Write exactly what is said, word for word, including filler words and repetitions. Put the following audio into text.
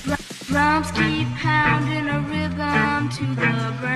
Drums keep pounding a rhythm to the brain.